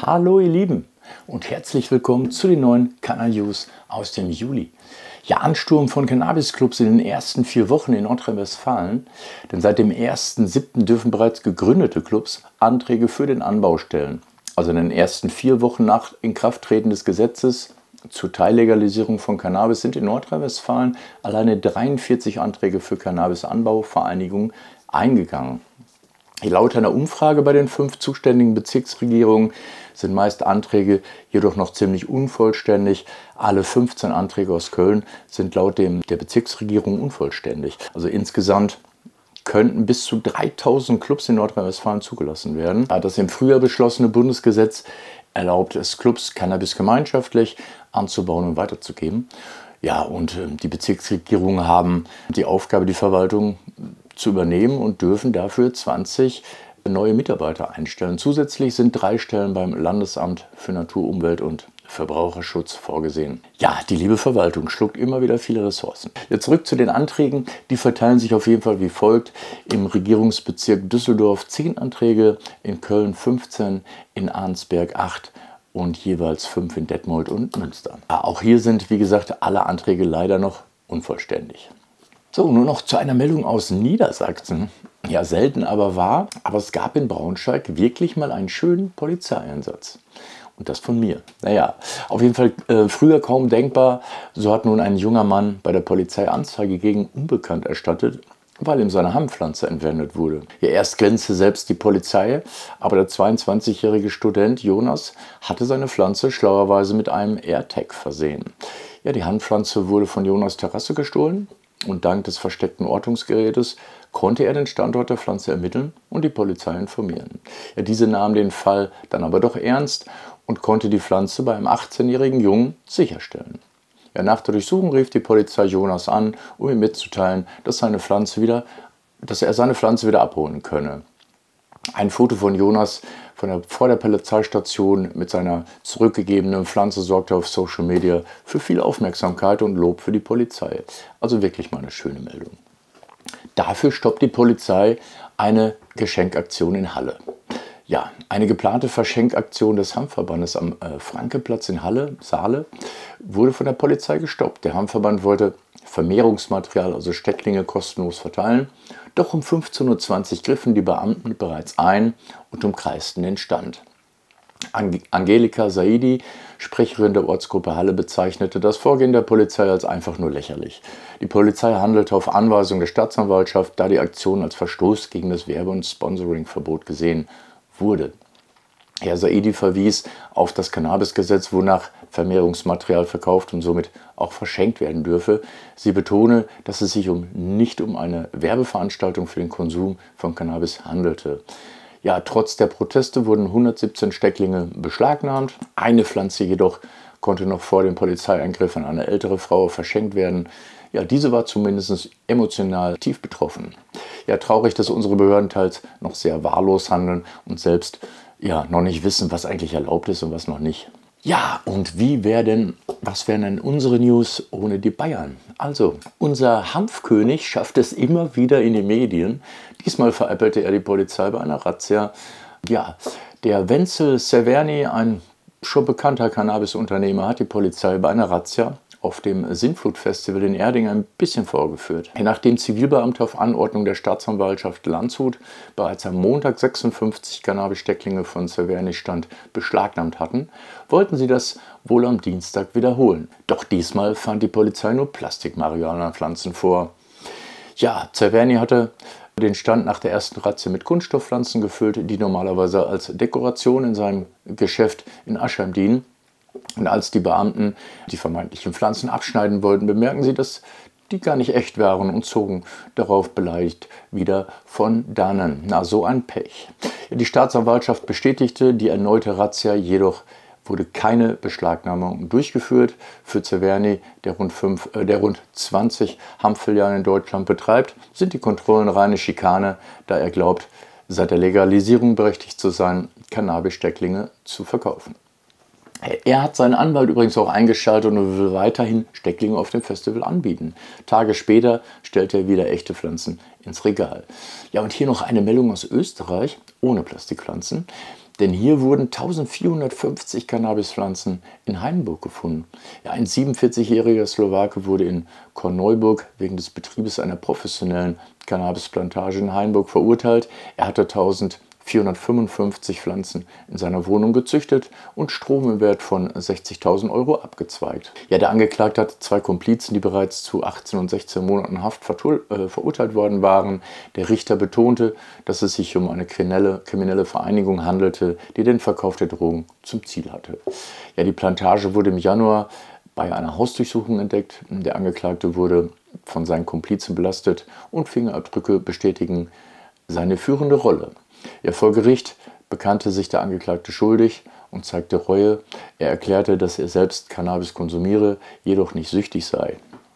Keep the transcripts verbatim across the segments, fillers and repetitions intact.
Hallo ihr Lieben und herzlich willkommen zu den neuen Canna-News aus dem Juli. Ja, Ansturm von Cannabis-Clubs in den ersten vier Wochen in Nordrhein-Westfalen, denn seit dem ersten siebten dürfen bereits gegründete Clubs Anträge für den Anbau stellen. Also in den ersten vier Wochen nach Inkrafttreten des Gesetzes zur Teillegalisierung von Cannabis sind in Nordrhein-Westfalen alleine dreiundvierzig Anträge für Cannabis-Anbauvereinigungen eingegangen. Laut einer Umfrage bei den fünf zuständigen Bezirksregierungen sind meist Anträge jedoch noch ziemlich unvollständig. Alle fünfzehn Anträge aus Köln sind laut dem, der Bezirksregierung unvollständig. Also insgesamt könnten bis zu dreitausend Clubs in Nordrhein-Westfalen zugelassen werden. Das im Frühjahr beschlossene Bundesgesetz erlaubt es Clubs, Cannabis gemeinschaftlich anzubauen und weiterzugeben. Ja, und äh, die Bezirksregierungen haben die Aufgabe, die Verwaltung zu übernehmen und dürfen dafür zwanzig neue Mitarbeiter einstellen. Zusätzlich sind drei Stellen beim Landesamt für Natur, Umwelt und Verbraucherschutz vorgesehen. Ja, die liebe Verwaltung schluckt immer wieder viele Ressourcen. Jetzt zurück zu den Anträgen. Die verteilen sich auf jeden Fall wie folgt. Im Regierungsbezirk Düsseldorf zehn Anträge, in Köln fünfzehn, in Arnsberg acht und jeweils fünf in Detmold und Münster. Auch hier sind, wie gesagt, alle Anträge leider noch unvollständig. So, nur noch zu einer Meldung aus Niedersachsen. Ja, selten aber wahr, aber es gab in Braunschweig wirklich mal einen schönen Polizeieinsatz. Und das von mir. Naja, auf jeden Fall äh, früher kaum denkbar. So hat nun ein junger Mann bei der Polizei Anzeige gegen Unbekannt erstattet, weil ihm seine Hanfpflanze entwendet wurde. Ja, erst glänzte selbst die Polizei, aber der zweiundzwanzigjährige Student Jonas hatte seine Pflanze schlauerweise mit einem AirTag versehen. Ja, die Hanfpflanze wurde von Jonas' Terrasse gestohlen und dank des versteckten Ortungsgerätes konnte er den Standort der Pflanze ermitteln und die Polizei informieren. Ja, diese nahm den Fall dann aber doch ernst und konnte die Pflanze bei einem achtzehnjährigen Jungen sicherstellen. Ja, nach der Durchsuchung rief die Polizei Jonas an, um ihm mitzuteilen, dass, seine Pflanze wieder, dass er seine Pflanze wieder abholen könne. Ein Foto von Jonas von der, vor der Polizeistation mit seiner zurückgegebenen Pflanze sorgte auf Social Media für viel Aufmerksamkeit und Lob für die Polizei. Also wirklich mal eine schöne Meldung. Dafür stoppt die Polizei eine Geschenkaktion in Halle. Ja, eine geplante Verschenkaktion des Hanfverbandes am äh, Frankeplatz in Halle, Saale, wurde von der Polizei gestoppt. Der Hanfverband wollte Vermehrungsmaterial, also Stecklinge, kostenlos verteilen. Doch um fünfzehn Uhr zwanzig griffen die Beamten bereits ein und umkreisten den Stand. Angelika Saidi, Sprecherin der Ortsgruppe Halle, bezeichnete das Vorgehen der Polizei als einfach nur lächerlich. Die Polizei handelte auf Anweisung der Staatsanwaltschaft, da die Aktion als Verstoß gegen das Werbe- und Sponsoringverbot gesehen wurde. Herr Saidi verwies auf das Cannabisgesetz, wonach Vermehrungsmaterial verkauft und somit auch verschenkt werden dürfe. Sie betone, dass es sich um, nicht um eine Werbeveranstaltung für den Konsum von Cannabis handelte. Ja, trotz der Proteste wurden hundertsiebzehn Stecklinge beschlagnahmt. Eine Pflanze jedoch konnte noch vor dem Polizeieingriff an eine ältere Frau verschenkt werden. Ja, diese war zumindest emotional tief betroffen. Ja, traurig, dass unsere Behörden teils noch sehr wahllos handeln und selbst ja, noch nicht wissen, was eigentlich erlaubt ist und was noch nicht. Ja, und wie wäre denn, was wären denn unsere News ohne die Bayern? Also, unser Hanfkönig schafft es immer wieder in die Medien. Diesmal veräppelte er die Polizei bei einer Razzia. Ja, der Wenzel Severny, ein schon bekannter Cannabisunternehmer, hat die Polizei bei einer Razzia auf dem Sintflut-Festival in Erding ein bisschen vorgeführt. Nachdem Zivilbeamte auf Anordnung der Staatsanwaltschaft Landshut bereits am Montag sechsundfünfzig Cannabis-Stecklinge von Severny Stand beschlagnahmt hatten, wollten sie das wohl am Dienstag wiederholen. Doch diesmal fand die Polizei nur Plastik-Marihuana-Pflanzen vor. Ja, Severny hatte den Stand nach der ersten Razzia mit Kunststoffpflanzen gefüllt, die normalerweise als Dekoration in seinem Geschäft in Aschheim dienen. Und als die Beamten die vermeintlichen Pflanzen abschneiden wollten, bemerken sie, dass die gar nicht echt waren und zogen darauf beleidigt wieder von dannen. Na, so ein Pech. Die Staatsanwaltschaft bestätigte die erneute Razzia, jedoch wurde keine Beschlagnahmung durchgeführt. Für Severny, der rund, fünf, äh, der rund zwanzig Hanffilialen in Deutschland betreibt, sind die Kontrollen reine Schikane, da er glaubt, seit der Legalisierung berechtigt zu sein, Cannabis-Stecklinge zu verkaufen. Er hat seinen Anwalt übrigens auch eingeschaltet und will weiterhin Stecklinge auf dem Festival anbieten. Tage später stellt er wieder echte Pflanzen ins Regal. Ja, und hier noch eine Meldung aus Österreich ohne Plastikpflanzen. Denn hier wurden eintausendvierhundertfünfzig Cannabispflanzen in Hainburg gefunden. Ja, ein siebenundvierzigjähriger Slowake wurde in Korneuburg wegen des Betriebes einer professionellen Cannabisplantage in Hainburg verurteilt. Er hatte eintausendvierhundertfünfundfünfzig Pflanzen in seiner Wohnung gezüchtet und Strom im Wert von sechzigtausend Euro abgezweigt. Ja, der Angeklagte hatte zwei Komplizen, die bereits zu achtzehn und sechzehn Monaten Haft äh, verurteilt worden waren. Der Richter betonte, dass es sich um eine kriminelle, kriminelle Vereinigung handelte, die den Verkauf der Drogen zum Ziel hatte. Ja, die Plantage wurde im Januar bei einer Hausdurchsuchung entdeckt. Der Angeklagte wurde von seinen Komplizen belastet und Fingerabdrücke bestätigen seine führende Rolle. Ja, vor Gericht bekannte sich der Angeklagte schuldig und zeigte Reue. Er erklärte, dass er selbst Cannabis konsumiere, jedoch nicht süchtig sei.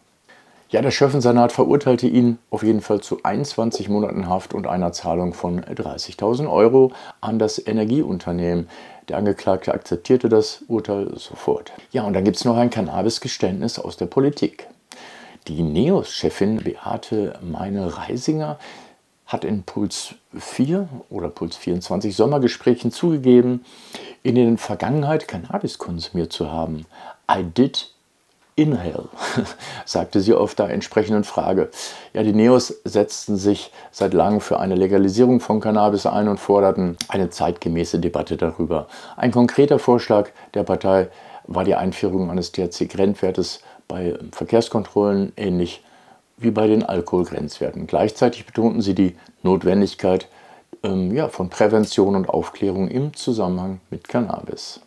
Ja, der Schöffensenat verurteilte ihn auf jeden Fall zu einundzwanzig Monaten Haft und einer Zahlung von dreißigtausend Euro an das Energieunternehmen. Der Angeklagte akzeptierte das Urteil sofort. Ja, und dann gibt es noch ein Cannabis-Geständnis aus der Politik. Die NEOS-Chefin Beate Meine-Reisinger hat in Puls vier oder Puls vierundzwanzig Sommergesprächen zugegeben, in der Vergangenheit Cannabis konsumiert zu haben. I did inhale, sagte sie auf der entsprechenden Frage. Ja, die Neos setzten sich seit langem für eine Legalisierung von Cannabis ein und forderten eine zeitgemäße Debatte darüber. Ein konkreter Vorschlag der Partei war die Einführung eines T H C-Grenzwertes bei Verkehrskontrollen, ähnlich wie bei den Alkoholgrenzwerten. Gleichzeitig betonten sie die Notwendigkeit ähm, ja, von Prävention und Aufklärung im Zusammenhang mit Cannabis.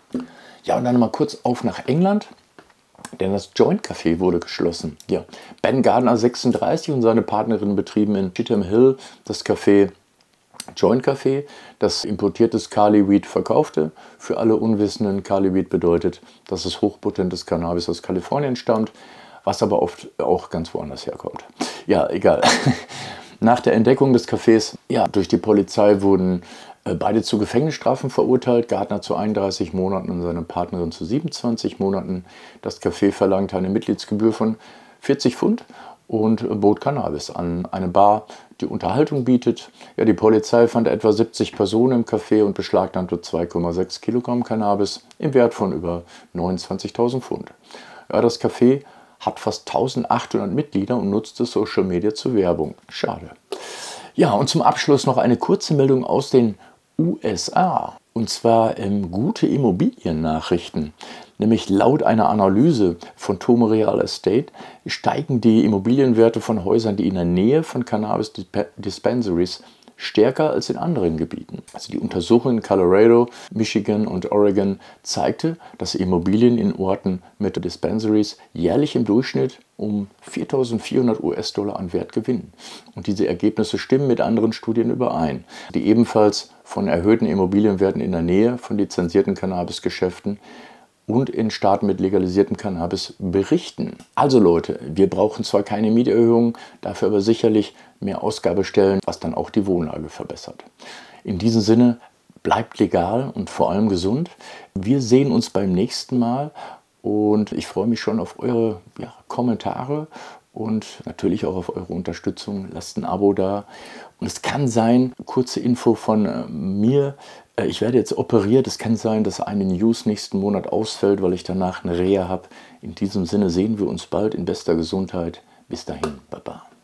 Ja, und dann mal kurz auf nach England, denn das Joint Café wurde geschlossen. Ja, Ben Gardner, sechsunddreißig, und seine Partnerin betrieben in Cheetham Hill das Café Joint Café, das importiertes Cali Weed verkaufte. Für alle Unwissenden, Cali Weed bedeutet, dass es hochpotentes Cannabis aus Kalifornien stammt, was aber oft auch ganz woanders herkommt. Ja, egal. Nach der Entdeckung des Cafés ja, durch die Polizei wurden äh, beide zu Gefängnisstrafen verurteilt, Gardner zu einunddreißig Monaten und seine Partnerin zu siebenundzwanzig Monaten. Das Café verlangte eine Mitgliedsgebühr von vierzig Pfund und bot Cannabis an. Eine Bar, die Unterhaltung bietet. Ja, die Polizei fand etwa siebzig Personen im Café und beschlagnahmte zwei Komma sechs Kilogramm Cannabis im Wert von über neunundzwanzigtausend Pfund. Ja, das Café hat fast eintausendachthundert Mitglieder und nutzte Social Media zur Werbung. Schade. Ja, und zum Abschluss noch eine kurze Meldung aus den U S A. Und zwar ähm, gute Immobiliennachrichten. Nämlich laut einer Analyse von Tome Real Estate steigen die Immobilienwerte von Häusern, die in der Nähe von Cannabis-Dispensaries stärker als in anderen Gebieten. Also die Untersuchung in Colorado, Michigan und Oregon zeigte, dass Immobilien in Orten mit Dispensaries jährlich im Durchschnitt um viertausendvierhundert US-Dollar an Wert gewinnen. Und diese Ergebnisse stimmen mit anderen Studien überein, die ebenfalls von erhöhten Immobilienwerten in der Nähe von lizenzierten Cannabisgeschäften und in Staaten mit legalisiertem Cannabis berichten. Also Leute, wir brauchen zwar keine Mieterhöhung, dafür aber sicherlich mehr Ausgabestellen, was dann auch die Wohnlage verbessert. In diesem Sinne, bleibt legal und vor allem gesund. Wir sehen uns beim nächsten Mal und ich freue mich schon auf eure ja, Kommentare und natürlich auch auf eure Unterstützung. Lasst ein Abo da. Und es kann sein, kurze Info von äh, mir, äh, ich werde jetzt operiert. Es kann sein, dass eine News nächsten Monat ausfällt, weil ich danach eine Reha habe. In diesem Sinne sehen wir uns bald in bester Gesundheit. Bis dahin, Baba.